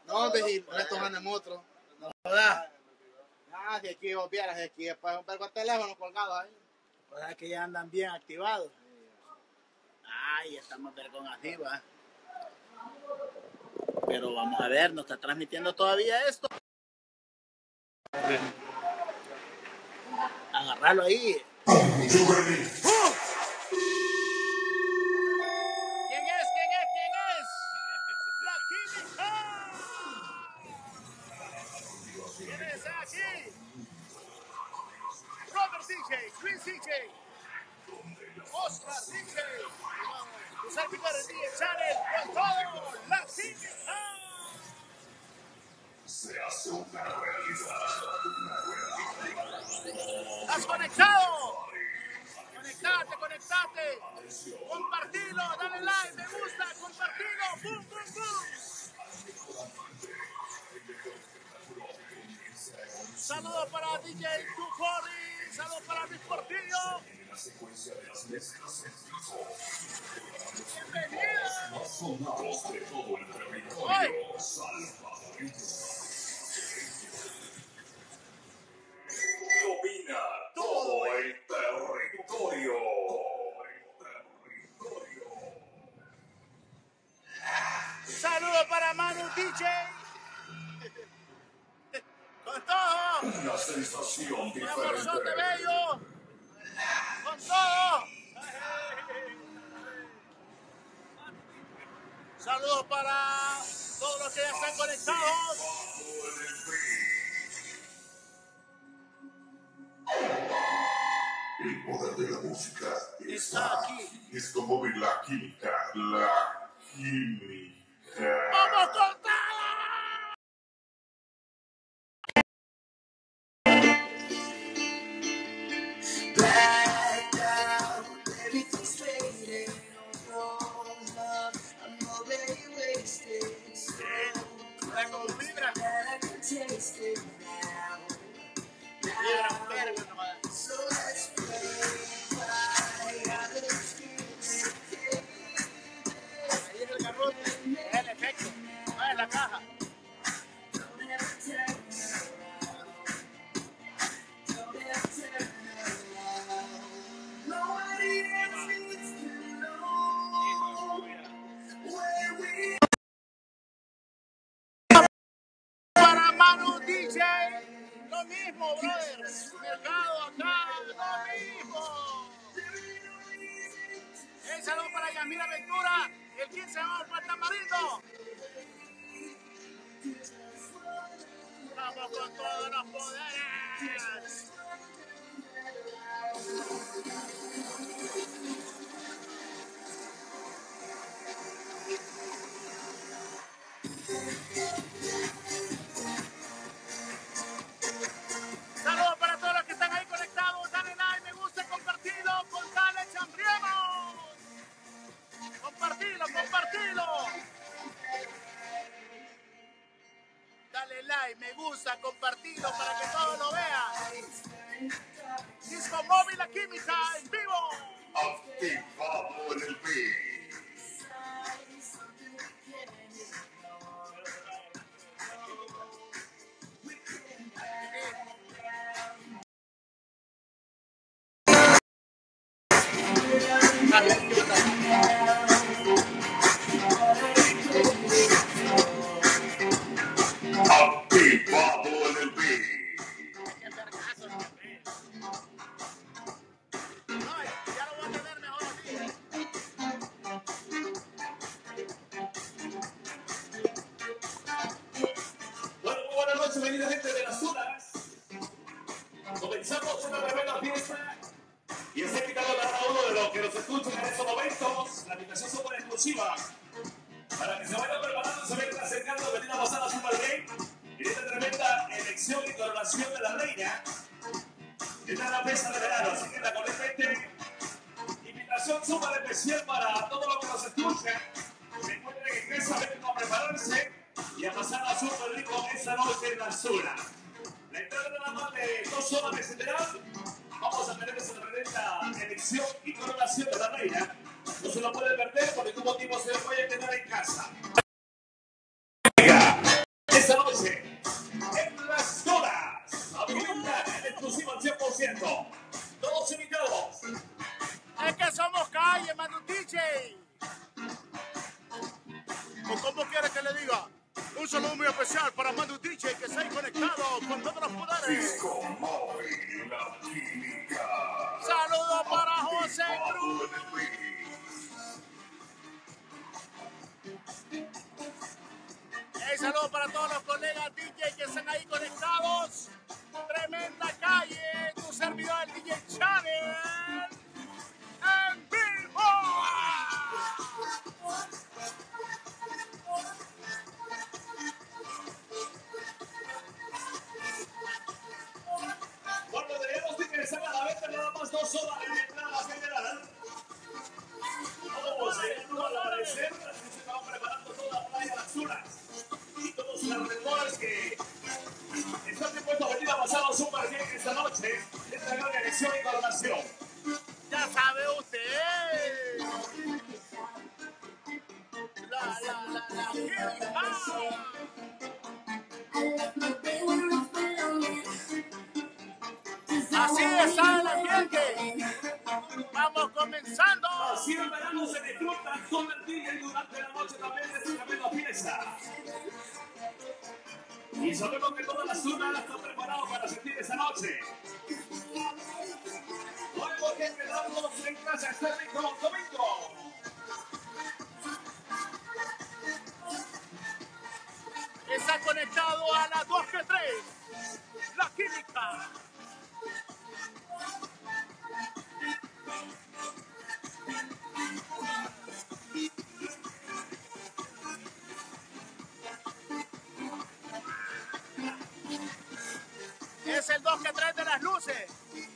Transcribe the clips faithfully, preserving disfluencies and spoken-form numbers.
No, de estos andan otros. No jodas. Ah, si aquí vos vieras, aquí después un perro teléfono colgado ahí. O sea que ya andan bien activados. Ay, estamos ver con activa. Pero vamos a ver, ¿nos está transmitiendo todavía esto? Agarrarlo ahí. ¡Uh! ¿Quién es? ¿Quién es? ¿Quién es? La Química. ¿Quién es aquí? Robert D J, Chris D J, Oscar D J, José Picar D J Channel, con todo, La Química. Se hace una realidad, una realidad. ¿Estás conectado? Conectate, conectate. Compartilo, dale like, me gusta, compartilo. Boom, boom, boom. Saludos para D J Tucori, saludos para Luis Portillo. Bienvenidos. Sonados de todo el territorio salvadoreño. Domina todo el territorio. Territorio. Saludos para Manu D J. Con todo. Una sensación Mi diferente. amorzote bello. Con todo. Saludos para todos los que ya están conectados. El poder de la música Está aquí. Es como ver la química. La química. ¡Vamos con todo! Blacked out, everything's fading. No love, I'm already wasted. So La con vibra. that I can taste it now. Vibra un vergo nomás. So let's play by other excuses. Ahí es el garrote. Es el efecto. No es la caja. Don't ever turn around. Don't ever turn around. Nobody ever needs to know where we Para Manu D J. Lo mismo, brother. Mercado acá. Lo mismo. Un saludo para Yamira Ventura. El quince vamos para el Tamarindo. Vamos con todos los poderes. Saludos para todos los que están ahí conectados. Dale like, me gusta, compartilo. Con dale, chambriemos. Compartilo, compartilo. Dale like, me gusta, compartilo para que todos lo vean. Disco Móvil La Química en vivo. Activado en el beat. Activado en el beat. Ay, ya lo voy a tener mejor así. Bueno, muy buenas noches, venida gente de las Unas. Comenzamos una tremenda fiesta y está invitado a cada uno de los que nos escuchan en estos momentos. La invitación súper exclusiva para que se vayan preparando, se vayan acercando, venir a pasar a Super Game en esta tremenda elección y coronación de la reina. Esta es la mesa de verano, así que la correspondiente invitación súper especial para todos los que nos escuchan. Recuerden que en casa vengan a prepararse y a pasar a súper rico esta noche en la zona. La entrada nada más de dos horas de centenar. Vamos a tener esa tremenda elección y coronación de la reina. No se lo puede perder, por ningún motivo se lo puede quedar en casa. al cien por ciento. Todos invitados. Es que somos calle, Manu D J. ¿O cómo quiere que le diga? Un saludo muy especial para Manu D J, que está ahí conectado con todos los poderes. Disco móvil, la química. Saludos para José Cruz. Hey, saludos para todos los colegas D J que están ahí conectados. Tremenda calle, tu servidor el D J Channel. En vivo. Cuando debemos de que están a la venta nada más dos horas en la entrada general. Vamos llegando al amanecer, así se estaban preparando toda la playa Las Tunas. Y todos los alrededores que están dispuestos a venir a pasar los Super bien esta noche. Esta gran elección y coronación. Ya sabe usted. La, la, la, la química. Así está el ambiente. Vamos comenzando. Así el verano se disfruta con el día y durante la noche también de su tremenda fiesta. Y sabemos que todas las zonas están preparadas para sentir esa noche. Hoy porque quedamos en casa este rico domingo. Está conectado a las dos que tres. La química. Es el dos que tres de las luces.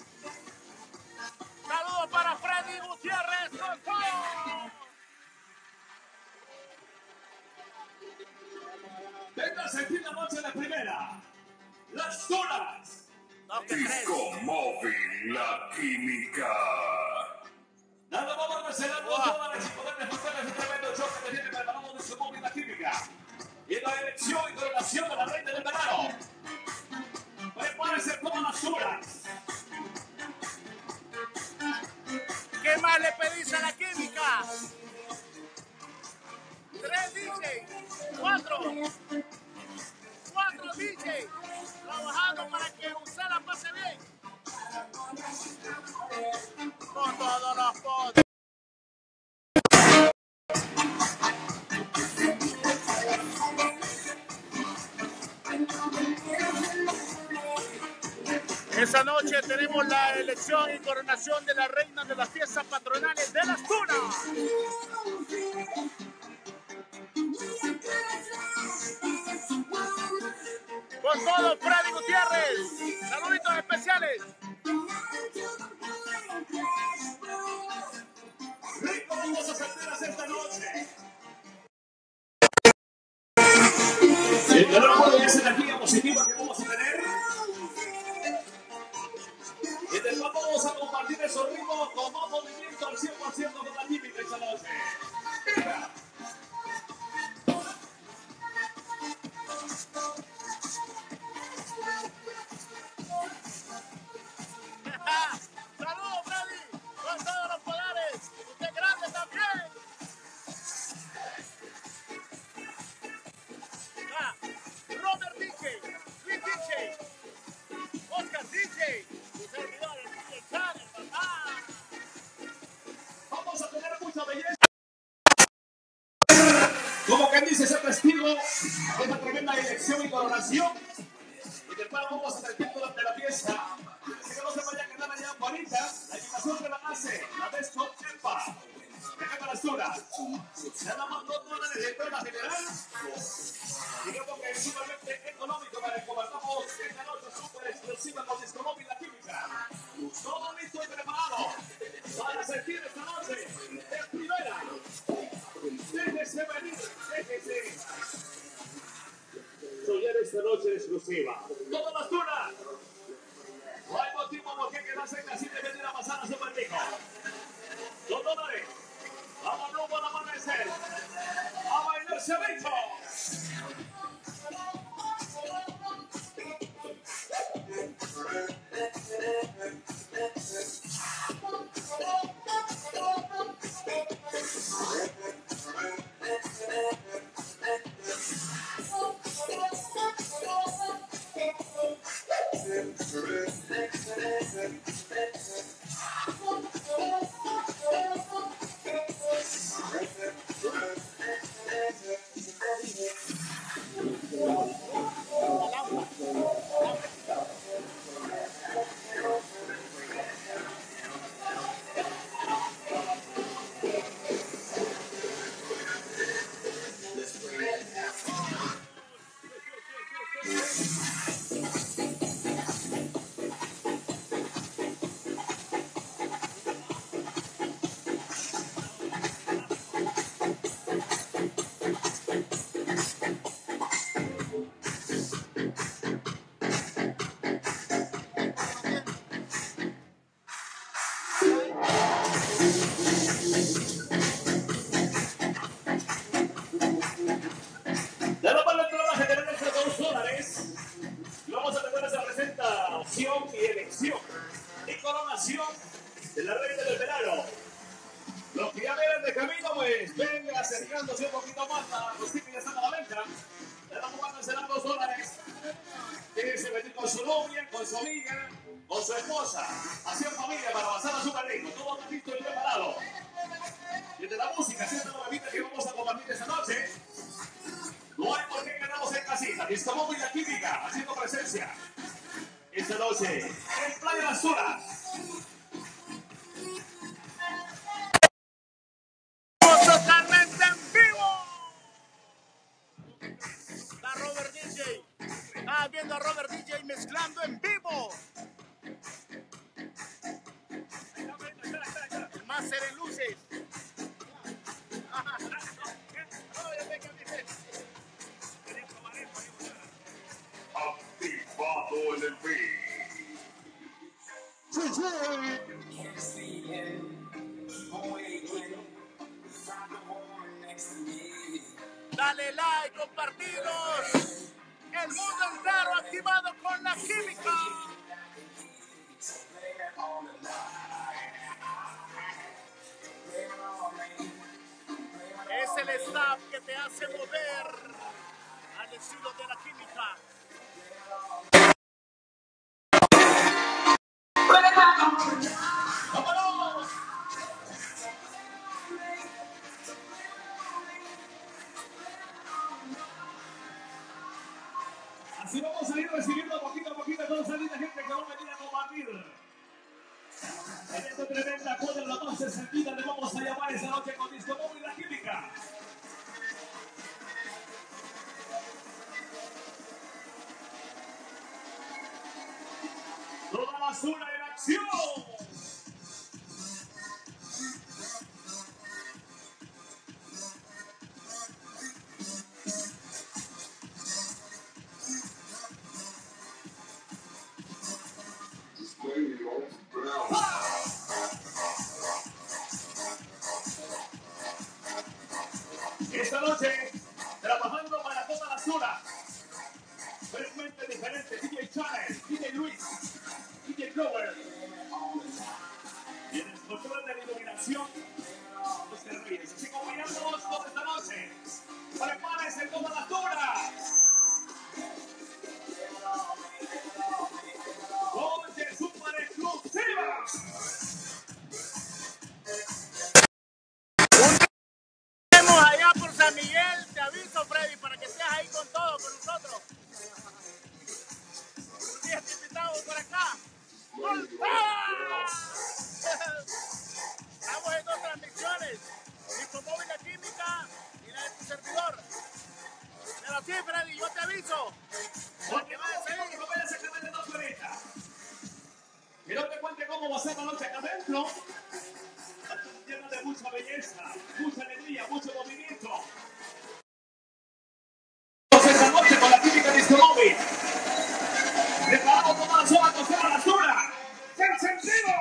Saludos para Freddy Gutiérrez. Con todo. Venga a sentir la noche de primera. Las Tunas. dos que tres. Disco móvil, la química. Nada más vamos a cerrar dos dólares y poder disfrutar de este tremendo show que te tiene preparado de su móvil la química. Y la elección y coronación de la reina del verano. Prepárense todas las Tunas. ¿Qué más le pedís a la química? Tres D J, cuatro, cuatro D J, trabajando para que usted la pase bien. Con todos los poderes. Esta noche tenemos la elección y coronación de la reina de las fiestas patronales de Las Tunas. Con todo, Freddy Gutiérrez. Saluditos especiales. Rico vamos a sentirlas esta noche. El calor de esa energía positiva que vamos a tener. Y después vamos a compartir esos ritmos con más movimiento al cien por ciento con la química esta noche. Venga. Saludos, Freddy. Con todos los poderes. Usted es grande también. Ah, Robert D J, Luis D J, Oscar D J, su servidor, el D J Channel, papá. Vamos a tener mucha belleza. Como quien dice, ser testigo de esta tremenda elección y coronación. Y después vamos a hacer tiempo durante la fiesta. Así que no se vaya a quedar allá bonita. La invitación que la hace la Desco Epa. De Las Tunas. Nada más dos dólares de entrada general. Digamos que es sumamente económico para que compartamos esta noche súper exclusiva con Disco Móvil La Química. Todo listo y preparado para sentir esta noche de primera. Déjese venir, déjese soñar esta noche exclusiva. Todas Las Tunas. No hay motivo por qué quedarse en casita y venir a pasar a Super Rico. Dos dólares. Vamos rumbo al amanecer. A bailar cevicho. su novia, con su amiga, con su esposa, así en familia para pasar a su rico. Todo está listo y preparado. Desde la música, siendo la bebida que vamos a compartir esta noche, no hay por qué quedarnos en casita. Disco Móvil La Química, haciendo presencia esta noche en Playa Las Tunas. Totalmente en vivo. La Robert D J. Estás viendo a Robert D J mezclando en vivo. El máster en luces. Activado en el beat. Dale like, compartidos. El mundo entero activado con La Química. Es el staff que te hace mover al estilo de La Química. ¡Vámonos! Así vamos a ir recibiendo poquito a poquito a toda esa linda gente que va a venir a compartir. En esta tremenda cuadra, la más sentida, le vamos a llamar esa noche con Disco Móvil La Química. Toda basura en acción. Esta noche, trabajando para toda la zona. Realmente diferente, D J Channel, D J Luis, D J Clover. Y en el control de la iluminación, los servicios. Así como miramos toda esta noche. Prepárense toda la zona. Noche super exclusiva. Estamos allá por San Miguel, te aviso, Freddy, para que estés ahí con todo, con nosotros. Un día te invitamos por acá. ¡Voltea! Estamos en dos transmisiones, Disco Móvil La Química y la de tu servidor. Pero sí, Freddy, yo te aviso. Porque vamos a que me vaya exactamente dos horitas. Quiero que cuente cómo va a ser la noche acá adentro. Llena de mucha belleza, mucha alegría, mucho movimiento. Esta noche con La Química Disco Móvil. Preparamos toda la zona con toda la zona. ¡Sin sentido!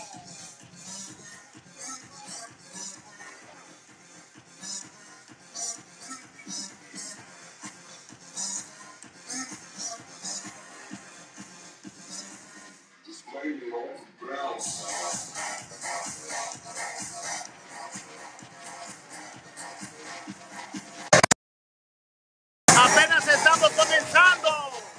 Apenas estamos comenzando.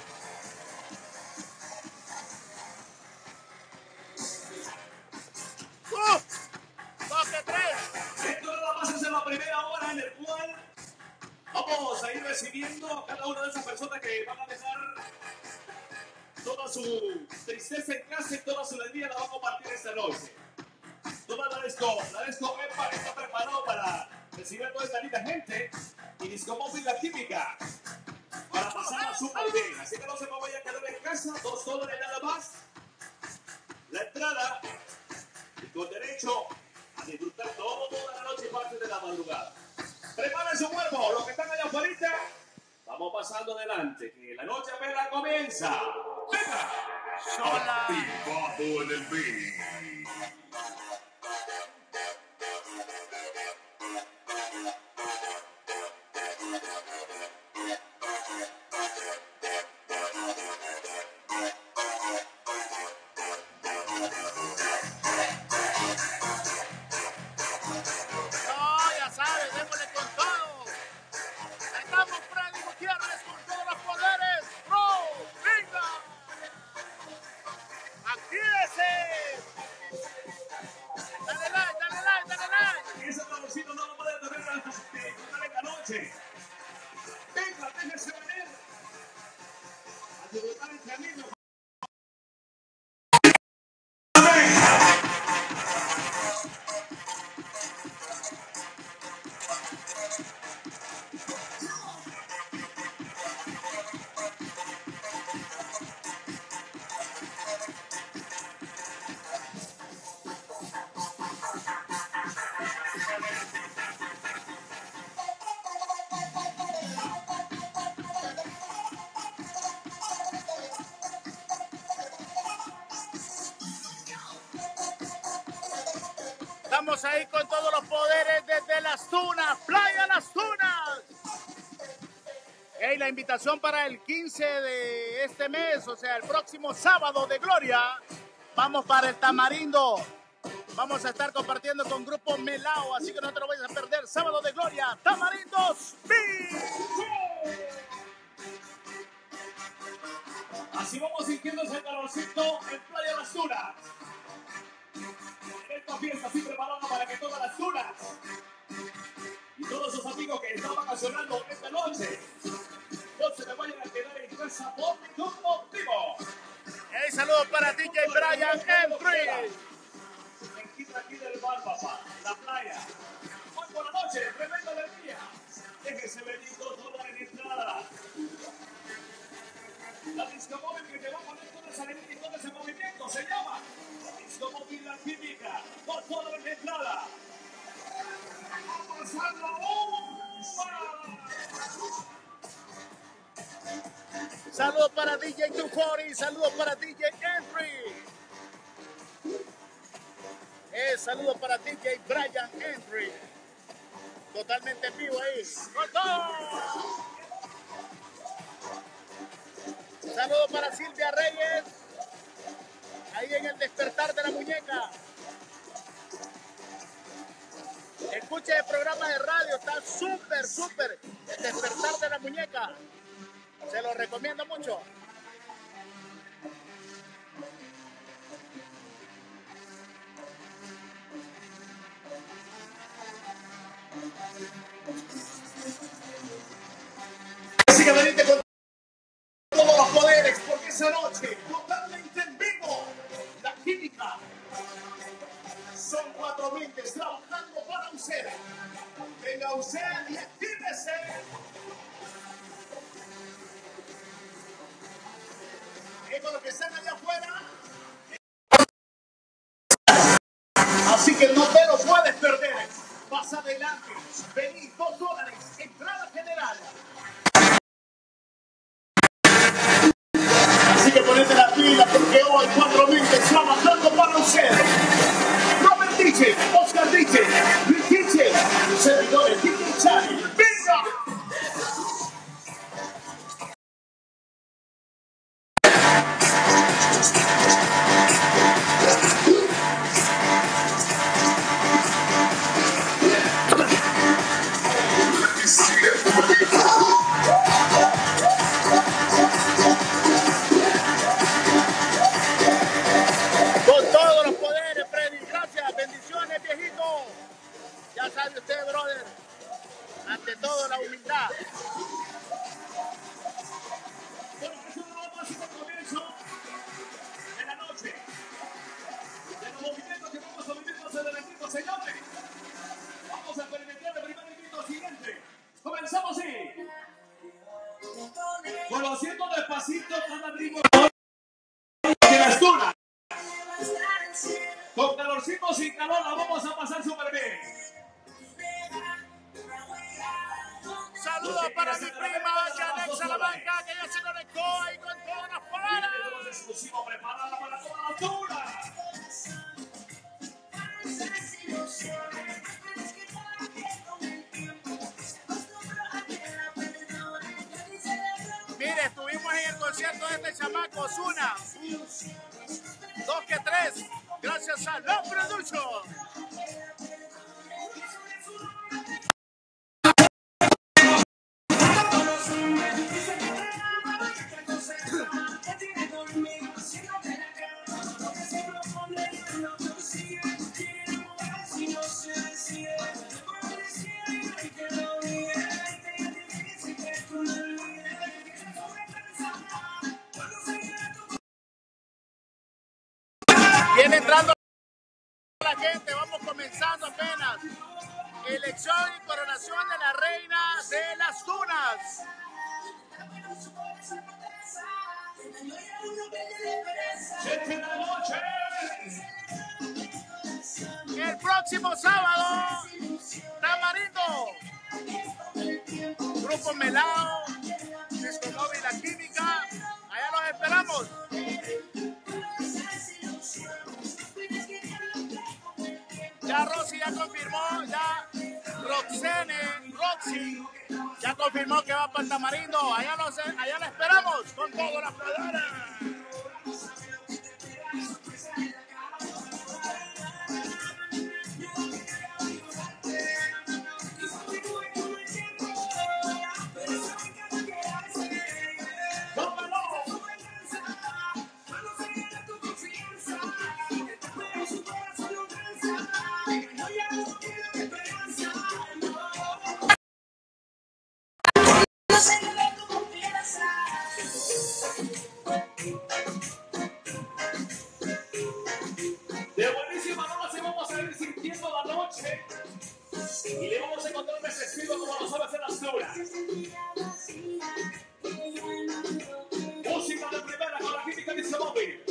¡Uh! Toque tres. Esto nada más es en la primera hora en el cual vamos a ir recibiendo a cada una de esas personas que van a dejar toda su tristeza en casa y toda su alegría la va a compartir esta noche. Toda la disco, la disco EPA está preparado para recibir a toda esta linda gente y Disco Móvil La Química para pasar súper bien. Así que no se me vaya a quedar en casa, dos dólares nada más. La entrada y con derecho a disfrutar toda la noche y parte de la madrugada. Preparen su cuerpo, los que están allá afuera. Vamos pasando adelante, que la noche apenas comienza. ¡Venga! Sola. Activado en el beat. No, ya sabes, démosle con todo. Estamos Freddy Gutiérrez con todos los poderes. ¡Bro! ¡Venga! debutar entre amigos. Estamos ahí con todos los poderes desde Las Tunas, Playa Las Tunas. Hey, la invitación para el quince de este mes, o sea, el próximo sábado de Gloria, vamos para el Tamarindo. Vamos a estar compartiendo con Grupo Melao, así que no te lo vayas a perder. Sábado de Gloria, Tamarindo Speed. Así vamos sintiendo ese calorcito en Playa Las Tunas. Esta fiesta así preparada para que todas las tunas y todos sus amigos que están vacacionando esta noche no se me vayan a quedar en casa por ningún motivo. Hey, saludos para D J Brian Entry. Aquí, aquí del bar, papá, la playa. Muy buena noche, tremenda alegría. Déjese venir dos dólares de entrada. La disco móvil que te va a poner toda esa alegría y todo ese movimiento se llama Disco Móvil La Química. Por toda la entrada. ¡Vamos a la bomba! Saludos para D J doscientos cuarenta, saludos para D J Entry. Eh, saludos para D J Brian Entry. Totalmente en vivo ahí. ¡Con todo! Saludos para Silvia Reyes. Ahí en el despertar de la muñeca. Escuche el programa de radio, está súper, súper. El despertar de la muñeca. Se lo recomiendo mucho. Así que venite con todos los poderes, porque esa noche, totalmente en vivo, La Química. Son cuatro mentes trabajando para usted. Venga usted y actívese. Y con los que están allá afuera. Así que no te lo puedes perder. Más adelante, vení, dos dólares, entrada general. Así que ponete la pila porque hoy cuatro mentes trabajando para usted. Robert D J, Oscar D J, Rick D J, servidores D J Chani. ¡Venga! Con todos los poderes, Freddy. Gracias, bendiciones, viejito. Ya sabe usted, brother. Ante todo, la humildad. Bueno, es un nuevo máximo comienzo de la noche. De los movimientos que vamos a vivir más adelantito, señores. Vamos a experimentar el primer movimiento siguiente. Comenzamos así. Conociendo despacito cada ritmo de las tunas. Con calorcito, sin calor, la vamos a pasar súper bien. Saludos para mi prima Janet Salamanca, que ya se conectó ahí con todas las palabras. Tenemos exclusivo preparada para toda la tuna. Mire, estuvimos en el concierto de este chamaco, Ozuna. Dos que tres, gracias a Love Production. Sigue entrando la gente, vamos comenzando apenas. Elección y coronación de la reina de las dunas. El próximo sábado, Tamarindo, Grupo Melao, Disco Móvil La Química, allá los esperamos. Ya Rosy ya confirmó, ya Roxene, Roxy, ya confirmó que va para el Tamarindo, allá, los, allá la esperamos con toda la pradera. De buenísima noche vamos a ir sintiendo la noche y le vamos a encontrar un estilo como lo sabe hacer Asturias. Música de primera con La Química Disco Móvil.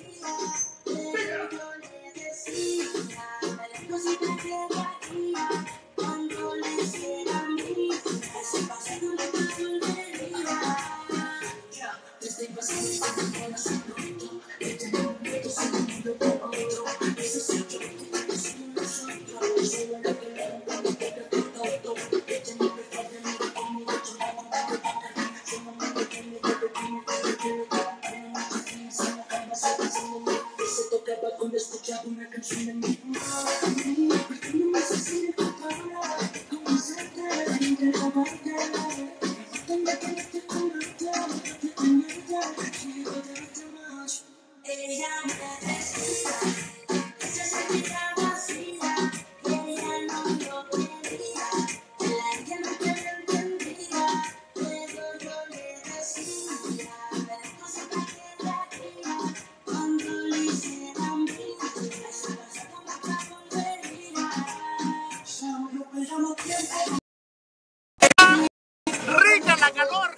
Rica la calor.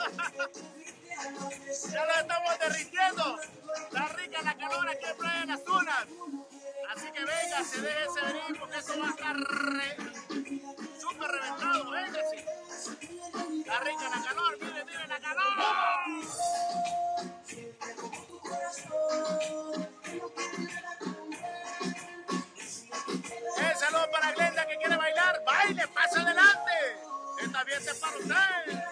Ya lo estamos derritiendo. Está rica la calor aquí en Playa de las Dunas. Así que venga, se déjese venir porque eso va a estar re... súper reventado. Véngase. Está rica la calor. Miren, miren la calor. Un saludo para Glenda que quiere bailar. Baile, pasa adelante. Esta fiesta es para usted.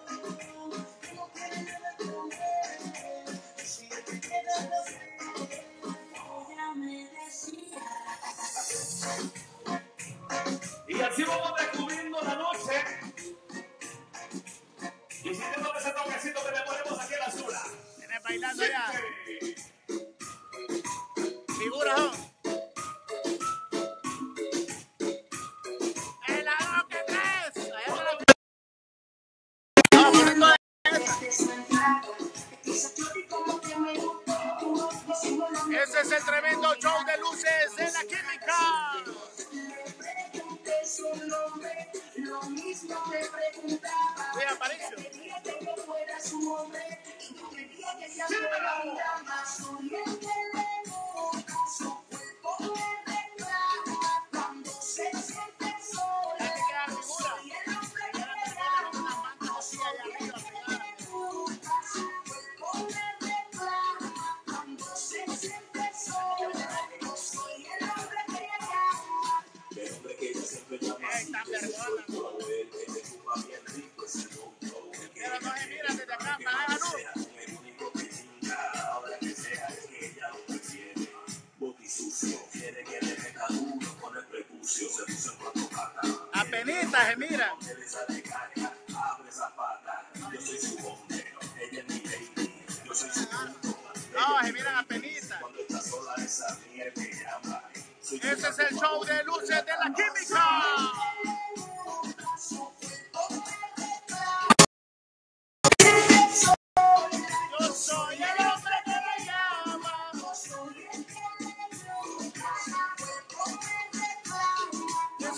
Y así vamos descubriendo la noche y sintiendo ese toquecito que le ponemos aquí en la Zula. Tienes bailando ya. Figura, ¿no? El aro que tres. Allá te la... No, bonito de... Ese es el tremendo show de luces de La Química. Mira, Aparicio. Pero no se mira desde acá, para la luz. Apenita se mira. No, se miran apenita. Ese es el show de luces de La Química. Yo soy el hombre que la llama.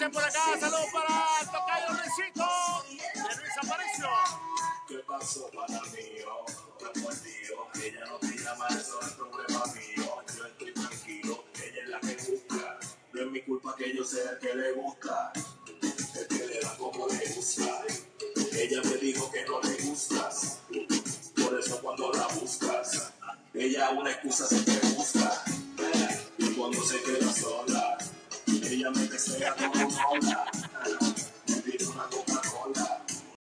también por acá, saludos para el tocayo Luisito, de Luis Aparicio. ¿Qué pasó, pana mío? Me mordió. Ella no te llama, eso es problema mío. Yo estoy tranquilo, ella es la que busca. No es mi culpa que yo sea el que le gusta. El que le da como le gusta. Ella me dijo que no le gustas. Por eso cuando la buscas, ella una excusa siempre busca. Y cuando se queda sola, ella me desea como una ola. Me pide una Coca-Cola.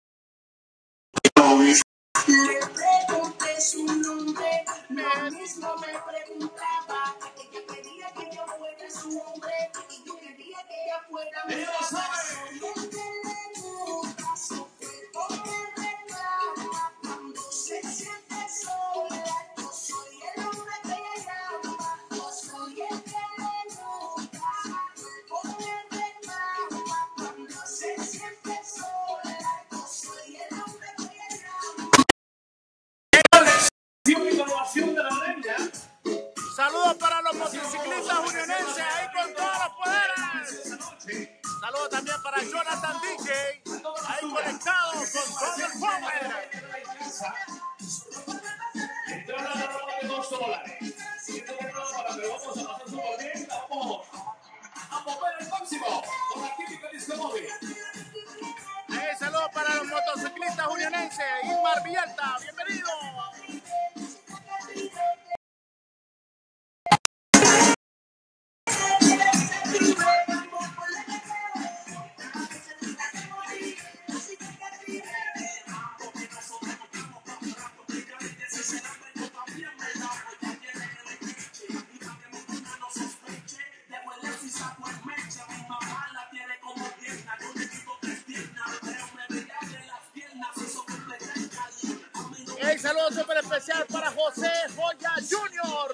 Le pregunté su nombre, lo mismo me preguntaba. Ella quería que yo fuera su hombre y yo quería que ella fuera mi ¡Ella lo sabe! Soy el que le gusta, sufre porque reclama. Cuando se siente sola, yo soy el hombre que ella llama. Yo soy el que le gusta, sufre porque reclama. Cuando se siente sola, yo soy el hombre que ella llama. Información de la lengua. Saludos para los motociclistas unionenses ahí con todos los poderes. Saludos también para Jonathan D J, ahí conectado con todo el power. Entrada a la ropa de dos dólares. Siguiente temporada para que vamos a pasar súper bien. Vamos a mover el máximo con la química Disco Móvil. Ahí saludos para los motociclistas unionenses. Ismar Villalta, bienvenido. Hey, saludos súper especial para José Joya Junior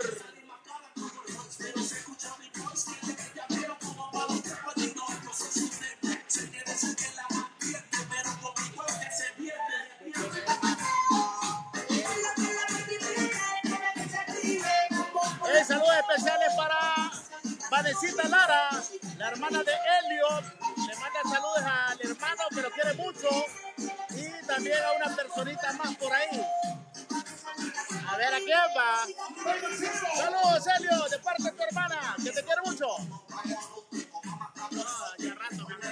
Hey, saludos especiales para Vanecita Lara, la hermana de Elliot. Le manda saludos al hermano que lo quiere mucho. Y también a una personita más por ahí. A ver, ¿a quién va? Saludos, Elliot, de parte de tu hermana, que te quiere mucho. Ah, ya rato, me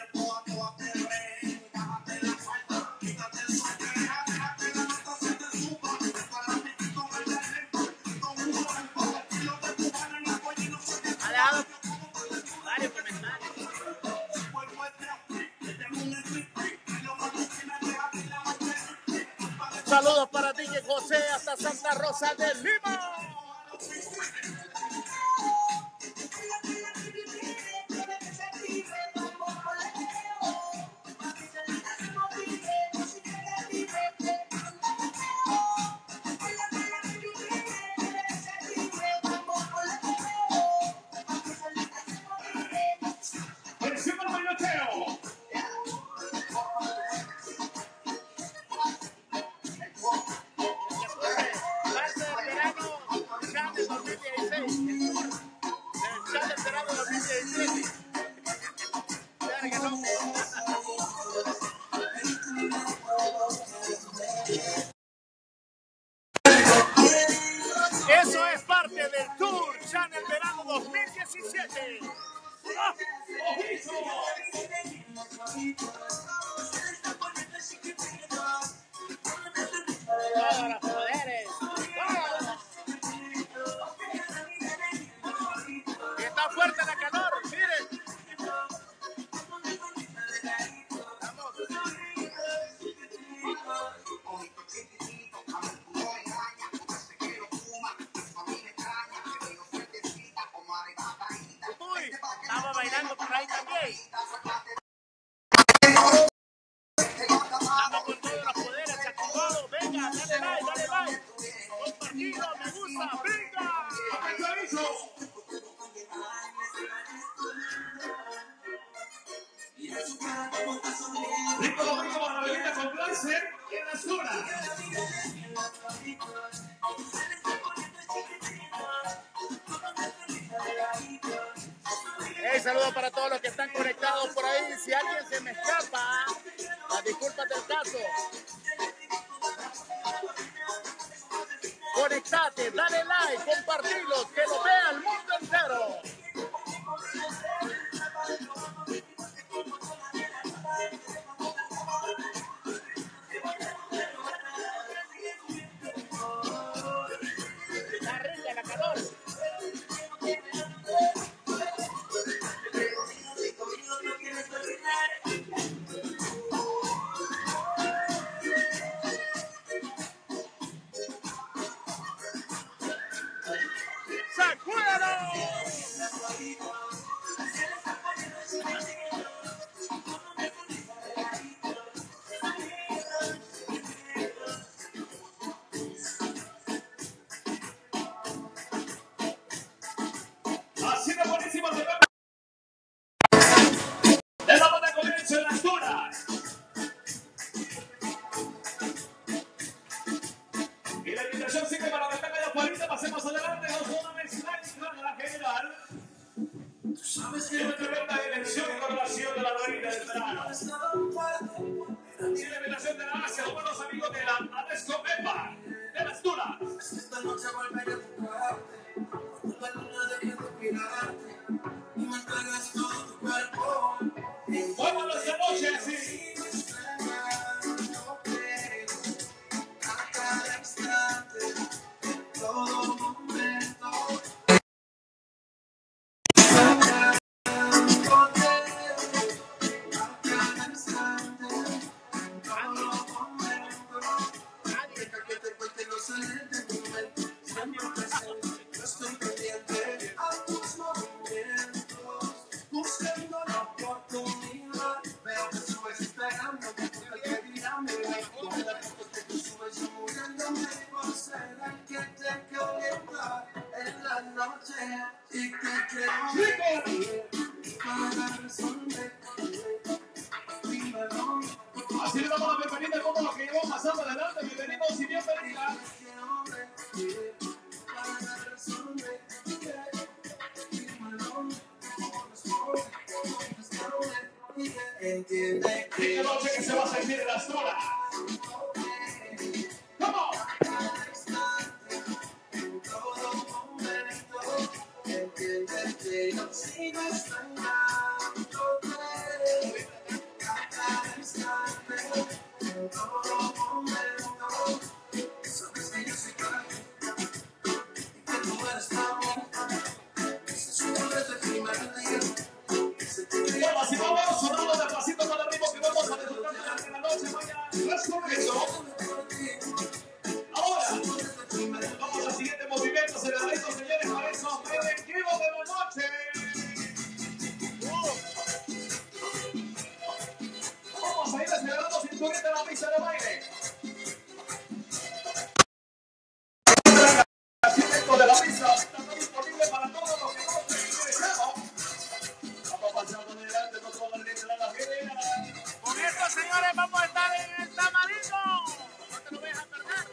varios comentarios. Saludos para D J José hasta Santa Rosa de Lima. Atención al bailoteo. Parte del verano Chan del dos mil dieciséis. Del Chan del verano dos mil diecisiete. Claro que no. Eso es parte del Tour Chan del verano dos mil diecisiete. ¡Ah! Todos los poderes. ¡Ah! Y está fuerte la calor, miren. Uy, estamos bailando por ahí también. Estamos con todos los poderes, Chacubado. Venga, dale like, dale like. Compartido, me gusta, venga. Rico domingo para la bebida con placer en la zona. Hey, saludos para todos los que están conectados si alguien se me escapa, las disculpas del caso. Conectate, dale like, compartilos, que lo vea el mundo entero. La rica, la calor. Así de buenísimo se ve. Le damos de comienzo en las duras. Y la invitación sigue para que tenga ya cuarenta. Pasemos adelante. Nos vamos a mezclar en la general. Y una tremenda dimensión y coronación de la reina del verano. Y la invitación de la Asia, los buenos amigos de la Adesco Pepa, de las duras. Esta noche volveré a buscarte, cuando la luna deje de mirarte y me entregues todo tu cuerpo. Vámonos esta noche así. No creo, a cada instante, en todo momento. Buscando la oportunidad, veo que subes esperando que tú te dirán, con la foto que tú subes yo muriéndome por ser el que te calienta en la noche y que quiero para resolver. Dímelo. Así le damos la bienvenida a todos los que llevamos pasando adelante. Bienvenidos y bienvenidas. Para resolver. Dímelo. Entiende Y esta noche que se va a sentir en las duras. Come on. en todo momento. Entiende que yo sigo extrañándote. A cada instante, en todo momento. Sabes que yo soy clave y que tú eres amor. Ese es un nombre de primer día. Bueno, así vamos sonando despacito con el ritmo que vamos a disfrutar durante la noche. Vaya, let's go, eso. Ahora, vamos al siguiente movimiento. Celebradito, señores, para eso, preventivo de la noche. Vamos a ir acelerando cinturita en la pista de baile. Asiento de la pista está disponible para todos los que no estén interesados. Vamos pasando adelante con toda la letra de la general. Con esto, señores, vamos a estar en el Tamarindo. No te lo vayas a perder.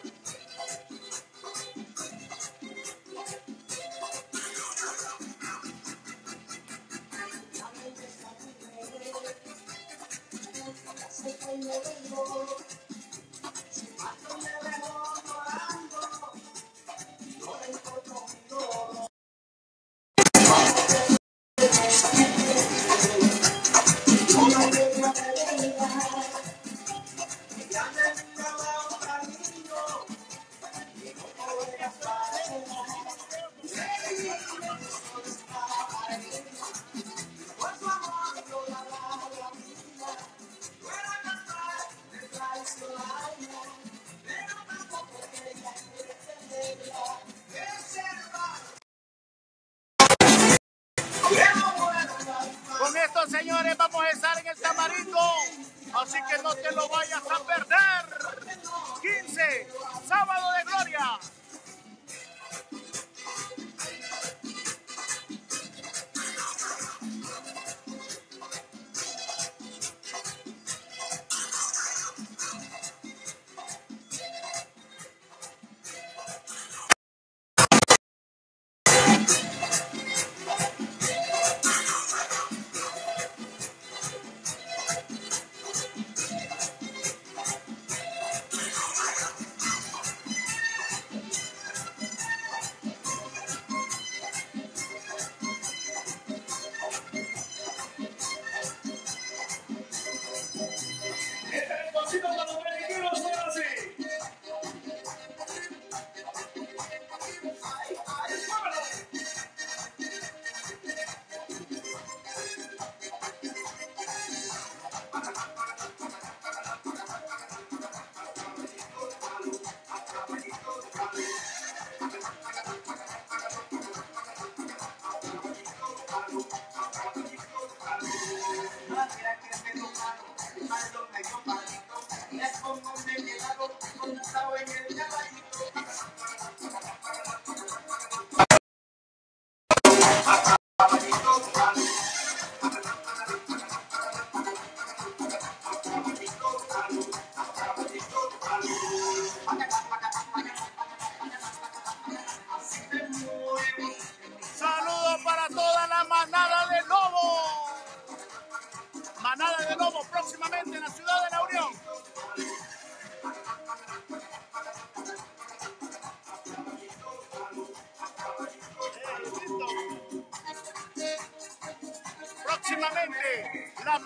Con esto, señores, vamos a estar en el Tamarindo, así que no te lo vayas a perder. quince, sábado de gloria.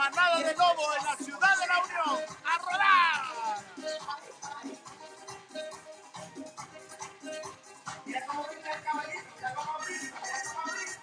manada de lobo en la ciudad de la Unión. ¡A rodar! Mira cómo grita el caballito, mira cómo grita, mira cómo grita.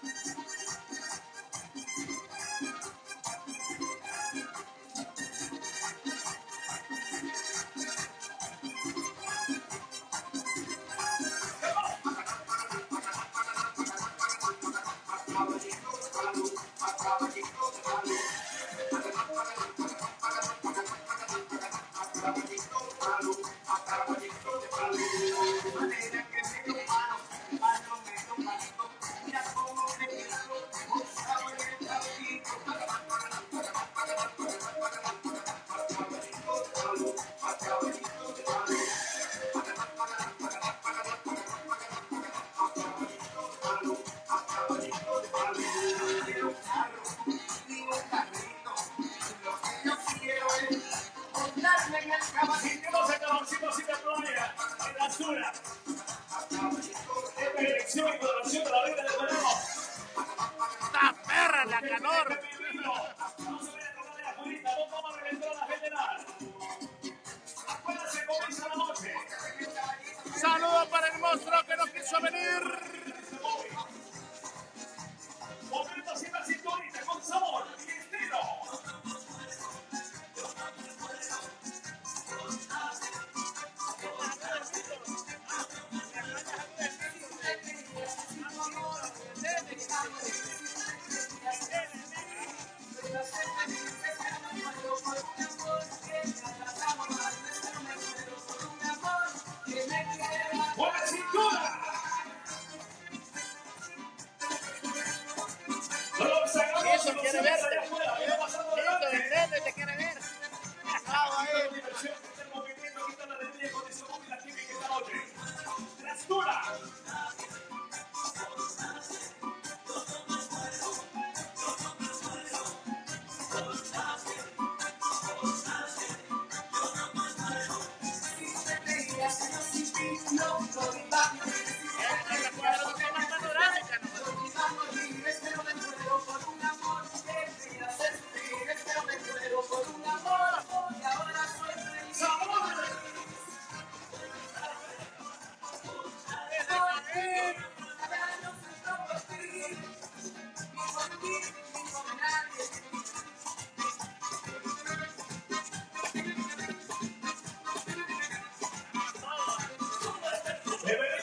Sintiéndose cabalcito sin playa, en la altura. Esta dirección y coloración de la vida del verano. ¡Está perra la calor! Vamos a ver a tocar de la curita, no vamos a reventar la general. Afuera se comienza la noche. Saludos para el monstruo que no quiso venir. Momento siempre sintonista con sabor y estilo. ¡Buena cintura! Eso quiere verte. Listo, el nene te quiere ver. Acabo ahí. Debería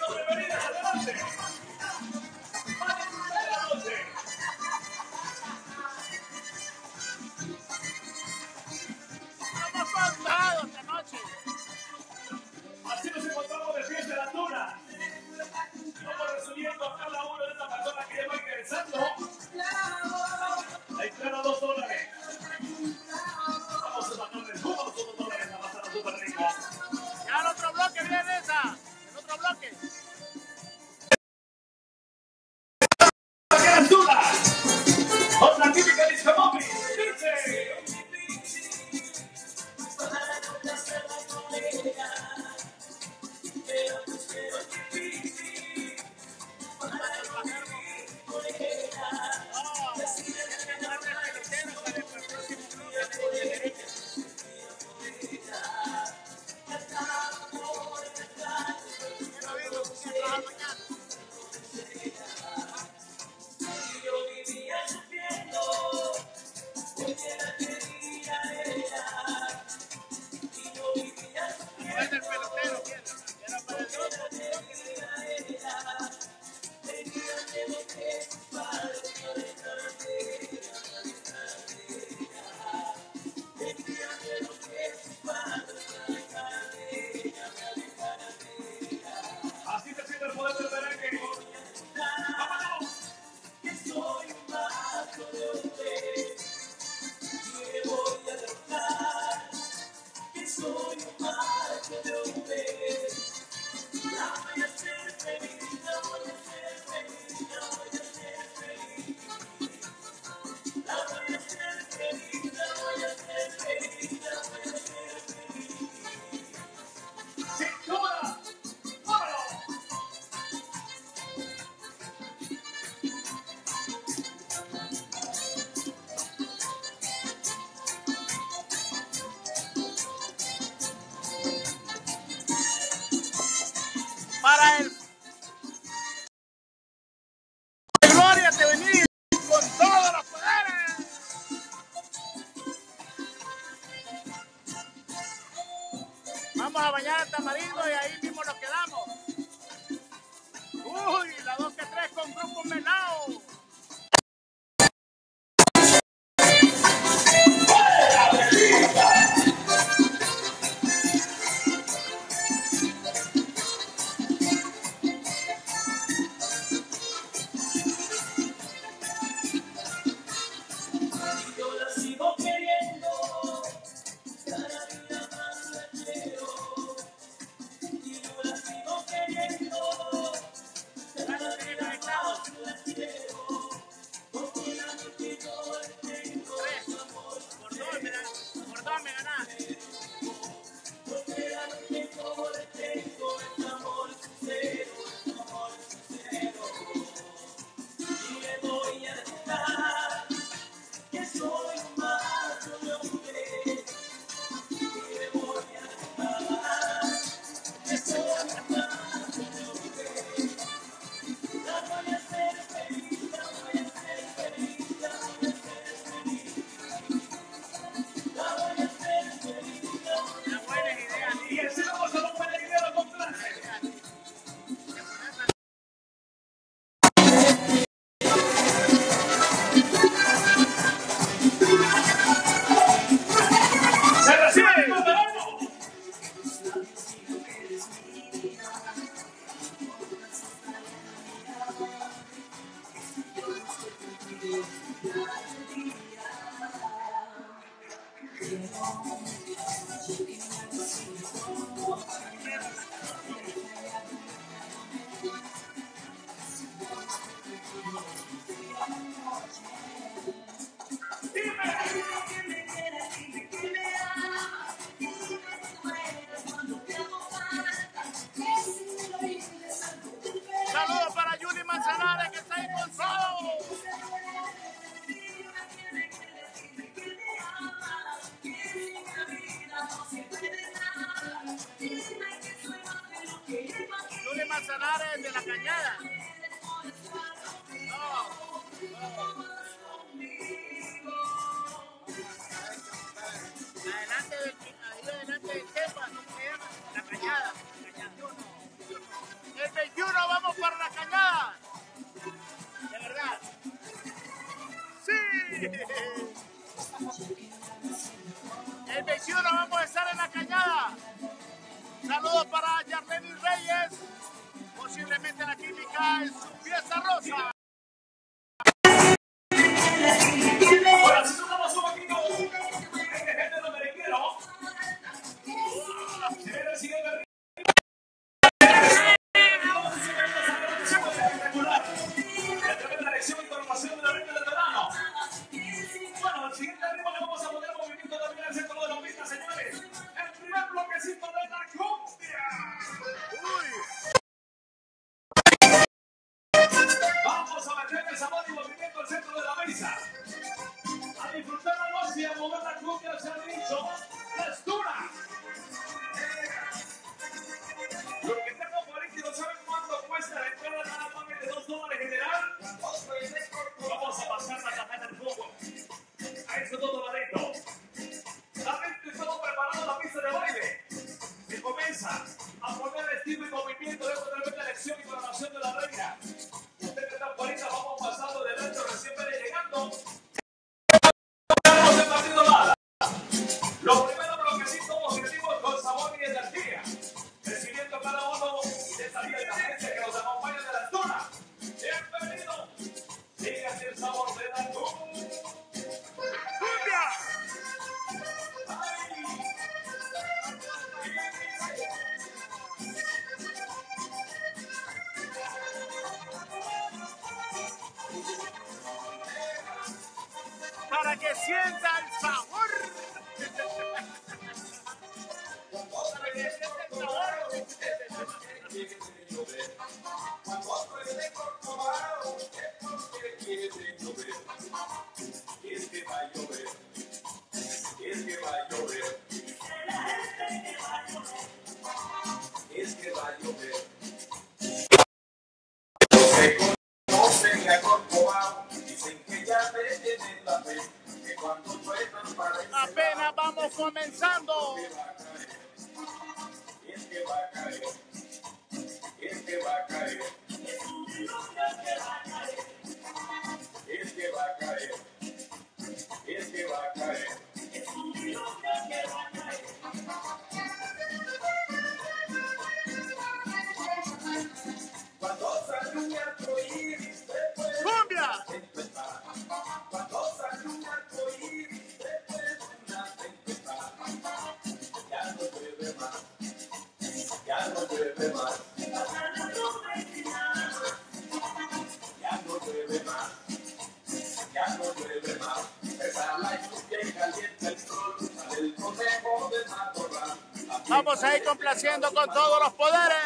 artesanal es de la Cañada. No, no. Adelante del, ahí adelante del Tepa, ¿cómo se llama? La Cañada. El veintiuno vamos para la Cañada. De verdad. Sí. El veintiuno vamos a estar en la Cañada. Saludos para Yarleni Reyes. Posiblemente la química en su fiesta rosa. Bueno, si tocamos un poquito este género merenguero, se ve el siguiente ritmo. Espectacular. La tremenda lección y formación de la ritmo del verano. Bueno, el siguiente ritmo que vamos a poner en movimiento también en el centro de la pista, señores. El primer bloquecito de la cumbia. Vamos a meter el sabor y movimiento al centro de la mesa. A disfrutar la noche y a mover la cumbia, se ha dicho, es dura. Lo que tengo por ahí, que no saben cuánto cuesta la entrada, nada más de dos dólares general. Vamos a pasar la caja del fuego. A eso todo ladito. También estamos preparando la pista de baile. Que comienza a poner estilo y movimiento de esta tremenda lección y programación de la reina. Ustedes están por ahí, vamos pasando de dentro, recién viene llegando. Estamos repartiendo nada. Los primeros bloquecitos objetivos con sabor y energía. Recibiendo cada uno de esta linda gente que nos acompaña de la altura. Bienvenido. Dígase el sabor de la cumbia. Para que sienta el sabor. Para que sienta el sabor. Es que va a llover, es que va a llover, es que va a llover. Se conocen la Corcovado, dicen que ya me tienen la fe, que cuando suenan parece Apenas vamos comenzando. es que va a caer, es que va a caer, es que va a caer, es que va a caer. Cuando sale un arcoíris, después ¡Cumbia! tempestad. Cuando sale un arcoíris, después una tempestad. Ya no llueve más, ya no llueve más, ya no llueve más, ya no llueve más. Pesa la lluvia y calienta el sol, sale el conejo del matorral. Vamos a ir complaciendo con todos los poderes.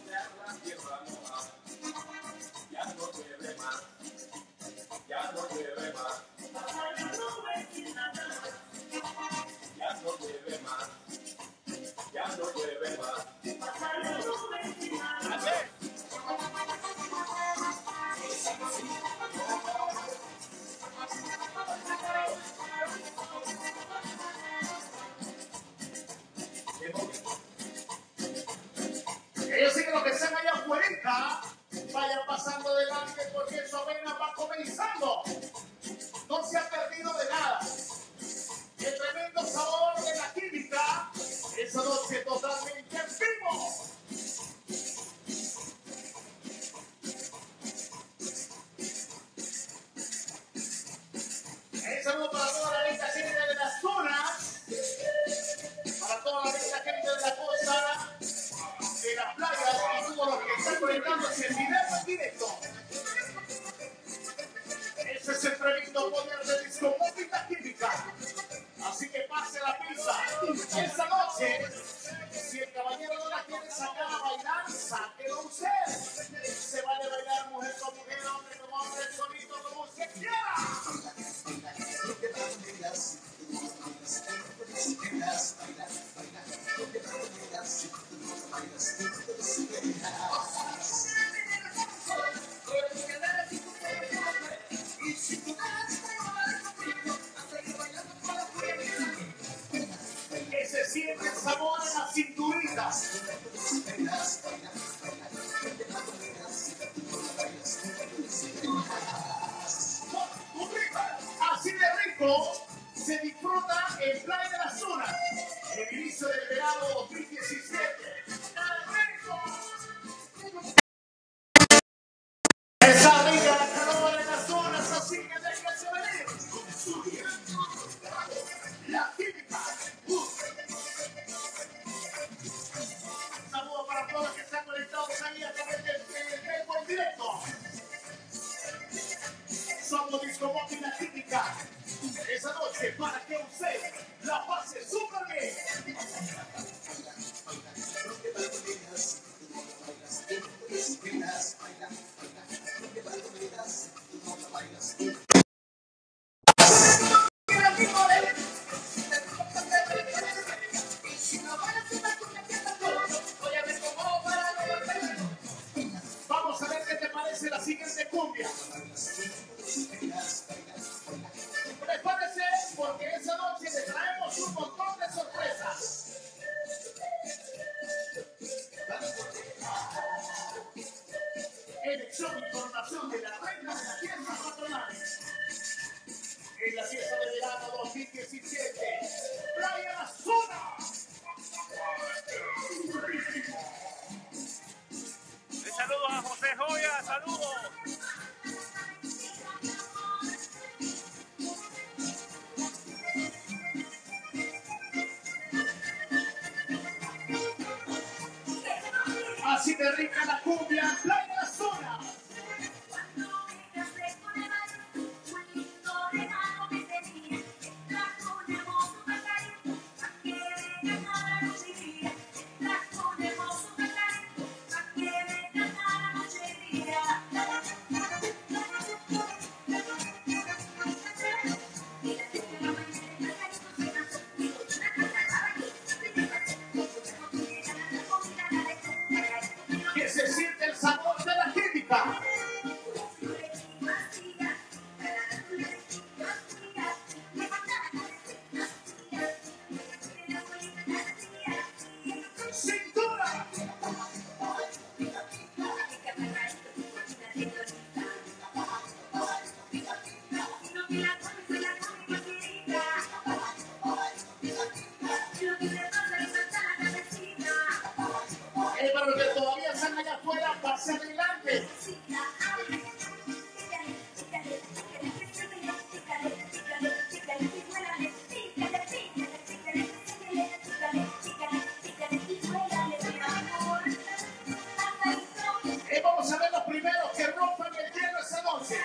Ya no llueve más, ya no llueve más, ya no llueve más, ya no llueve más. Ellos siguen lo que sean allá afuera. Vayan pasando adelante porque su avena va comenzando. No se ha perdido de nada. El tremendo sabor de la química. Esa noche totalmente en vivo. Un saludo para toda la linda gente de las zonas. Para toda la linda gente de la costa, de las playas y todos los que están conectándose en video en directo. Ese es el tremendo poder de Disco Música Química. Así que pase la pizza. Esta noche, si el caballero no la quiere sacar a bailar, sáquelo usted. Se vale bailar mujer con mujer, hombre con hombre, solito como usted quiera. saludo. Así de rica la cumbia, playa zona. Que se siente el sabor de la química. Cintura. Eh, para los que todavía están allá afuera, pase adelante. Eh, vamos a ver los primeros que rompan el hielo esa noche.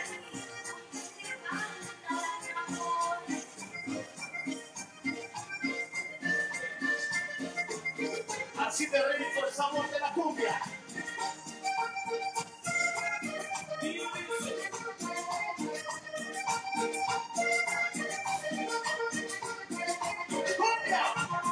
Así de rico el sabor de la cumbia. ¡Cumbia!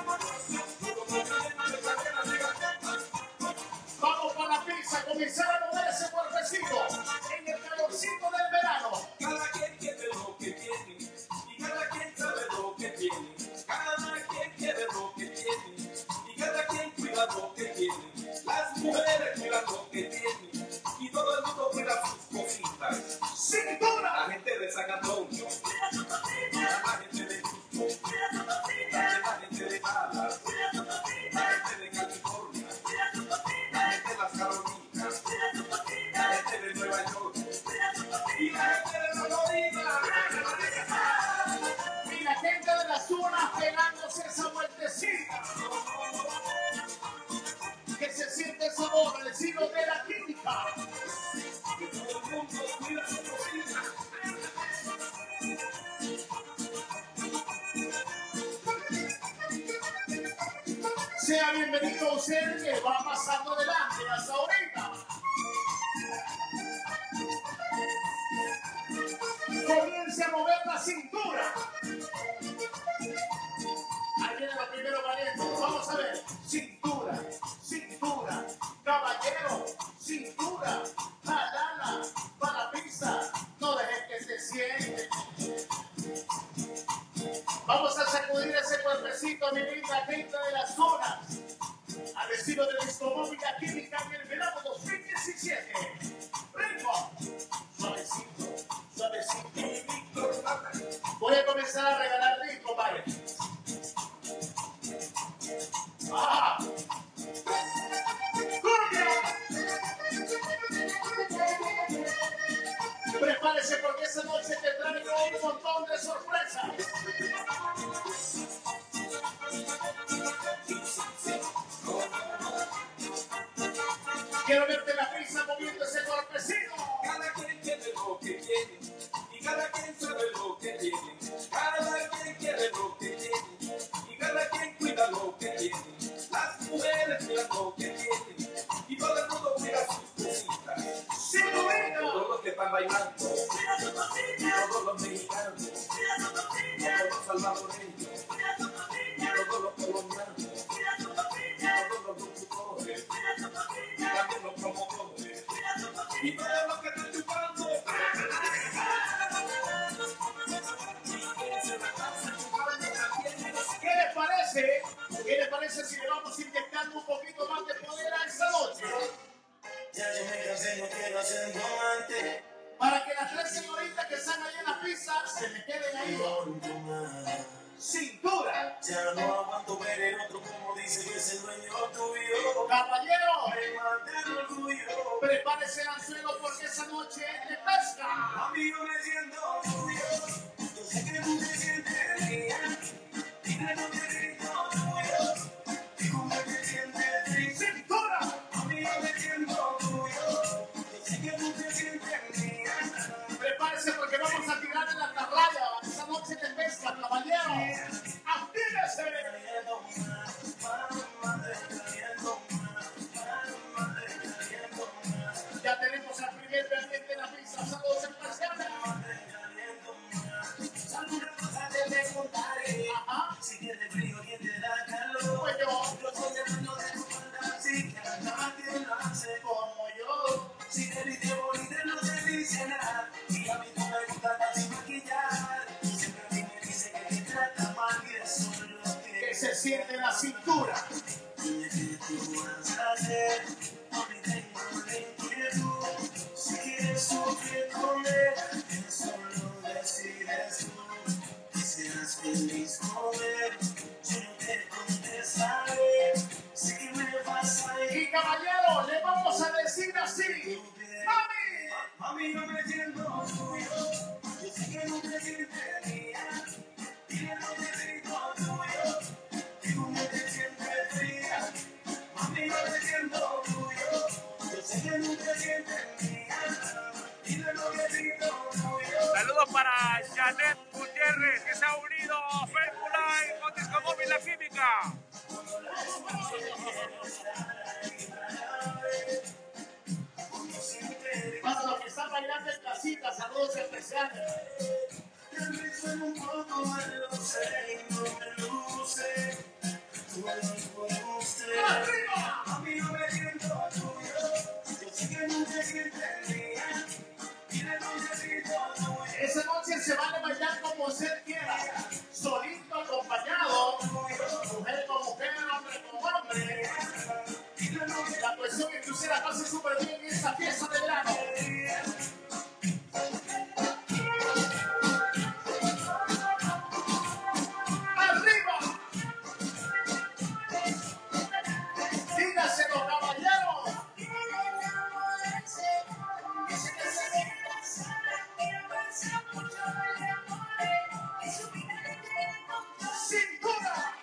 Vamos para la pizza, comenzar a mover ese cuerpecito en el calorcito del verano. Cada quien quiere lo que tiene y cada quien sabe lo que tiene. Cada quien quiere lo que tiene y cada quien cuida lo que tiene. Las mujeres cuidan lo que tienen y todo el mundo cuida sus cositas. ¡Cintura! La gente de San Antonio, la gente de Houston, la gente de Dallas, la gente de California, la gente de las Carolinas, la gente de Nueva York y la gente de Florida. Y la gente de la zona pegándose esa vueltecita. Que se siente el sabor, el estilo de la química. Todo el mundo cuida su cosita. Sea bienvenido usted que va pasando adelante hasta ahorita. Comience a mover la cintura. Ahí viene lo primero valiente. Vamos a ver. Cintura, cintura, caballero, cintura, jalala, para la pista. No dejes que se siente. Vamos a sacudir ese cuerpecito, mi linda gente de las zonas. Al estilo del Discomóvil La Química en el verano dos mil diecisiete. Ritmo. Suavecito, suavecito. Voy a comenzar a regalar ritmo, vaya. ¡Ah! ¡Cumbia! Prepárese porque esa noche te traigo un montón de sorpresas. Quiero verte en la pista moviendo ese cuerpecito. Cada quien quiere lo que tiene y cada quien sabe lo que tiene. Cada quien quiere lo que tiene y cada quien cuida lo que tiene. Las mujeres cuidan lo que tienen y todo el mundo cuida sus cositas. ¡Sí, bonito! Todos los que están bailando, todos los mexicanos, todos los salvadoreños, todos los colombianos, todos los locutores, también los promotores y todos los que están chupando. ¿Qué les parece? ¿Qué les parece si le vamos inyectando un poquito más de poder a esta noche? Ya yo me cansé, no quiero hacer antes. Para que las tres señoritas que están ahí en la pista se me queden ahí. Cintura. Ya no aguanto ver el otro como dice que es el dueño tuyo. Caballero, Me mata el orgullo. prepara Prepárese el anzuelo porque esa noche es de pesca. Amigo, me siento tuyo. Yo sé que tú te sientes mía. Dime lo que grito tuyo. Y cómo te sientes triste. ¡Cintura! Amigo, me siento tuyo. Yo sé que tú te sientes mía. Prepárese porque vamos a tirar en la carraya. Esa noche de pesca, caballero. ¡Actívese! Ya tenemos al primer pendiente de la pista. Saludos especiales. Ajá. Si tienes frío, ¿quién te da calor? Pues yo, Yo soy el dueño de tu fantasía. Nada que lo hace como yo. si te viste bonita no te dice nada. Y a mí no me gusta casi maquillar. Siempre a mí me dice que te trata mal y eso es lo que Que se siente en la cintura. dime qué tú vas a hacer. A mí tengo la inquietud. Si quieres sufrir con él, eso lo decides tú. Que seas feliz con él. Yo no te contestaré. Sé que me vas a ir. Y caballero, le vamos a decir así. ¡Mami! Mami, no me siento tuyo. Yo sé que no te sientes mía. Dile lo que grito tuyo. Y cómo te sientes fría. Mami, no me siento tuyo. Yo sé que no te sientes mía. Dile lo que grito tuyo. Saludos para Janet Gutiérrez, que se ha unido a Facebook Live con Disco Móvil La Química. Para los que están bailando en casita, saludos especiales. El ritmo en un poco me lo sé y no me luce. Tú no puedes ¡Arriba! Mami, no me siento tuyo. Yo sé que no te sientes mía. Dile lo que grito tuyo. Esa noche se vale bailar como usted quiera. Solito, acompañado. Mujer con mujer, hombre con hombre. La cuestión es que usted la pase súper bien en esta fiesta de verano. ¡Arriba! Dígaselo, caballero. ¡Cintura!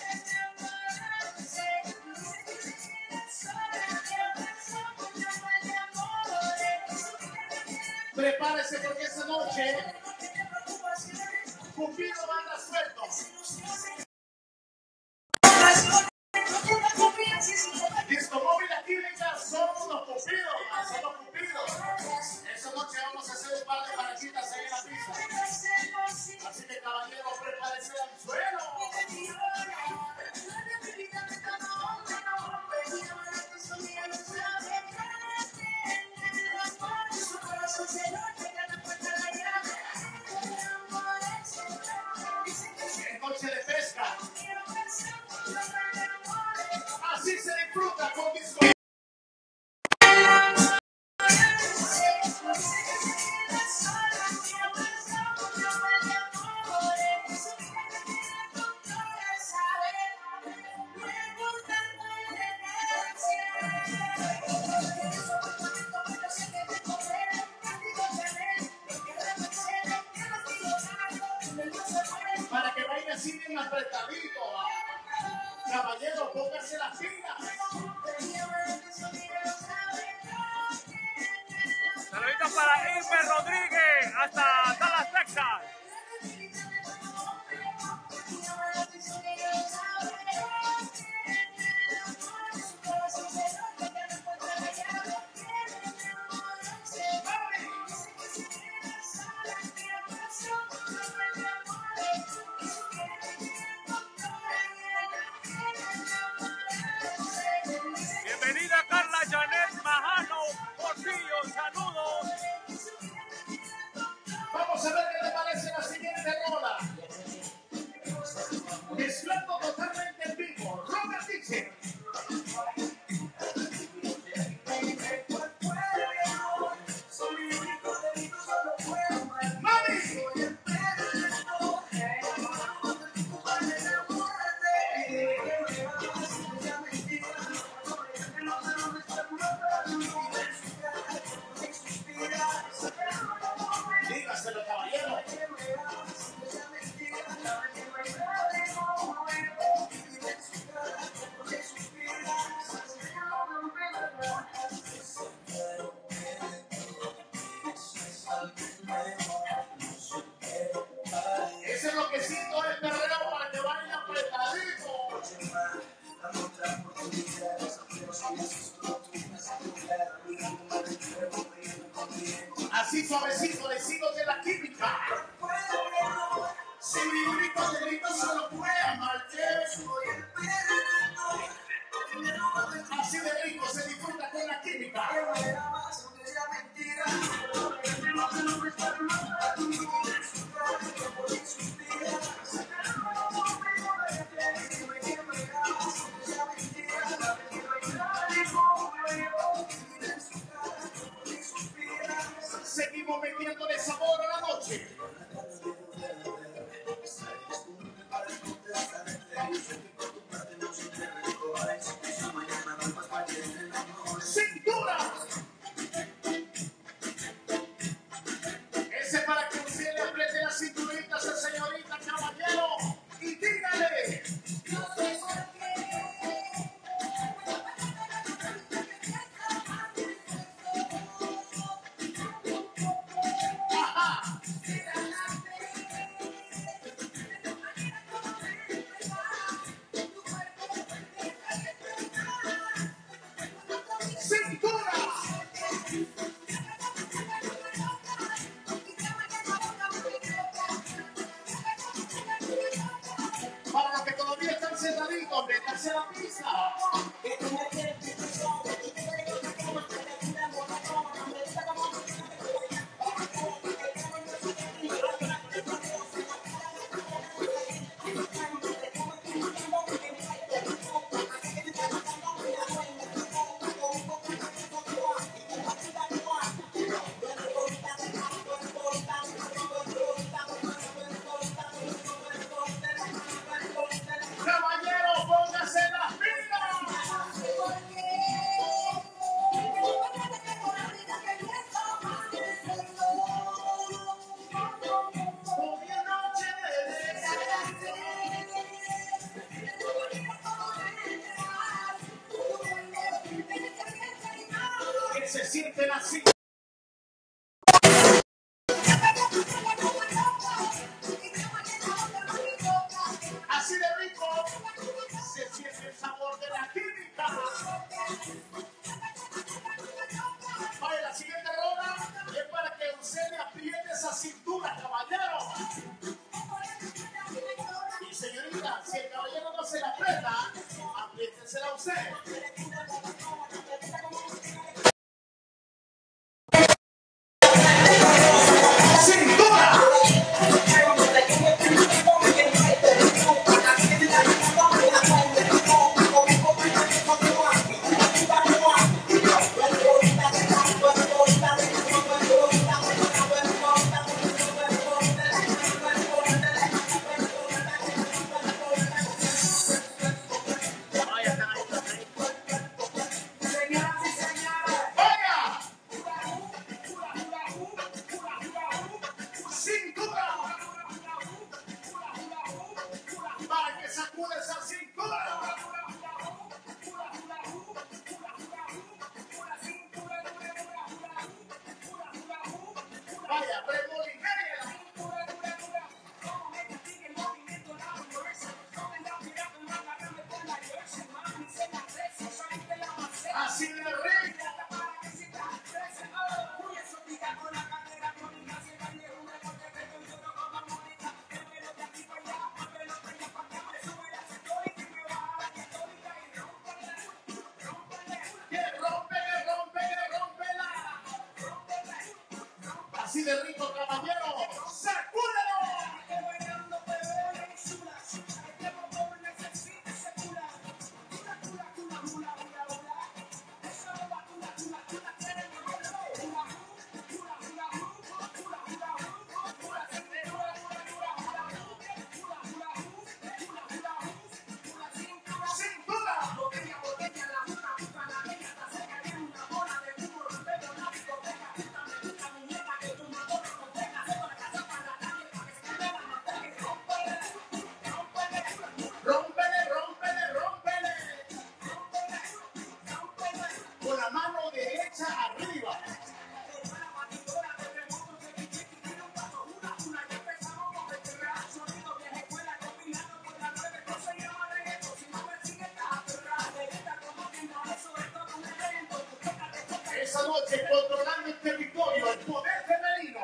Prepárese porque esa noche Cupido va a andar suelto. Disco Móvil La Química son unos cupidos, son los cupidos. Esa noche vamos a hacer un par de barachitas ahí en la pista. Así que caballero, prepárese al suelo. Es noche de pesca. Así se disfruta con Disco. Para que baile así bien apretadito. Caballero, póngase las pilas. Saluditos para Irme Rodríguez, hasta Dallas, Texas. Bienvenida Carla Janet Majano Portillo, saludos. Vamos a ver qué te parece Suavecito, vecinos de la química. Si mi grito de grito solo puede amarte. Así de rico se disfruta con la química. Seguimos metiéndole sabor a la noche. ¡Cintura! Ese para que usted le apriete las cinturitas a señorita, caballero, y dígale. Ajá. ¡Cintura! Para los que todavía están sentaditos, métanse a la pista. Caballero, póngase las pilas. Hoy noche de que se sienten así. Así de rico se siente el sabor de la química. Vaya, la siguiente ronda es para que usted le apriete esa cintura, caballero. Y señorita, si el caballero no se la aprieta, apriétesela usted. ¡Cintura! ¡Vaya! ¡Cintura! Para que sacude esa cintura. Vaya, remolinera. Así de rico. Que rompe, que rompe, que rompela. Así de rico, caballero. ¡Sacúdelo! ¡Cintura! ¡Rómpele, rómpele, rómpele! Con la mano derecha arriba. Esa noche, controlando el territorio, el poder femenino.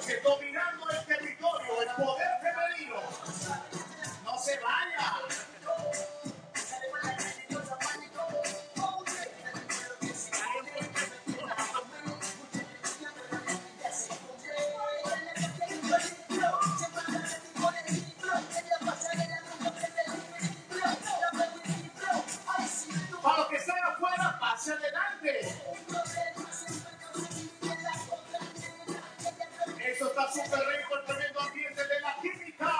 noche dominando el territorio, el poder femenino. No se vaya. Para los que están afuera, pase adelante. Eso está súper rico, el tremendo ambiente de la química.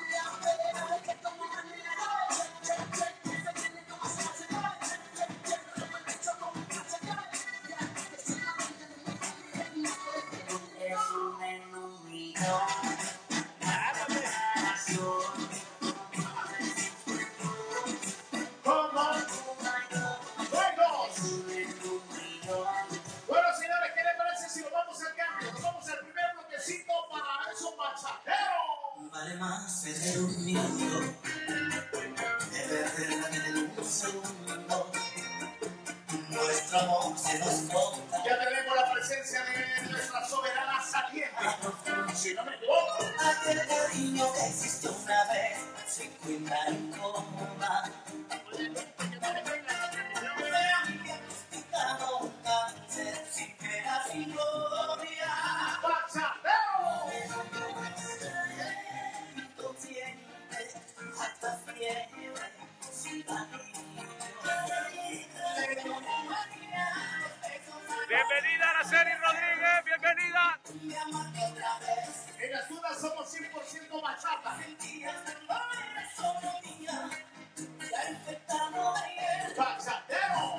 Bueno, señores, ¿qué les parece si nos vamos al cambio? Nos vamos al primer bloquecito para esos bachateros. Vale más perder un minuto que perder la vida en un segundo. Nuestro amor se nos corta. Ya tenemos la presencia de nuestra soberana saliente. Si no me equivoco. Aquel cariño que existió una vez se encuentra en coma. Diagnosticado un cáncer sin pena sin gloria. ¡Bachatero! Inconsciente, hasta fiebre, sin anillo. Bienvenida Araceli Rodríguez, bienvenida. En las dudas somos cien por ciento bachata. ¡Bachatero!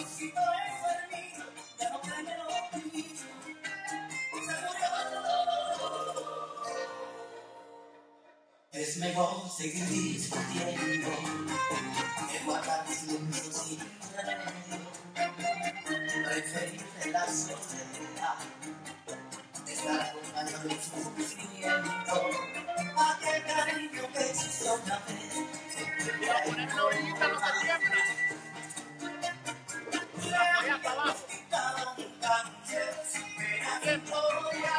Es mejor seguir discutiendo que guardar silencio sin remedio. Preferir la soledad, estar con años de sufrimiento. Aquel cariño que existió una vez se Voy a poner la orillita, no se tiembla. Voy hasta abajo. diagnosticado un cáncer sin pena ni gloria.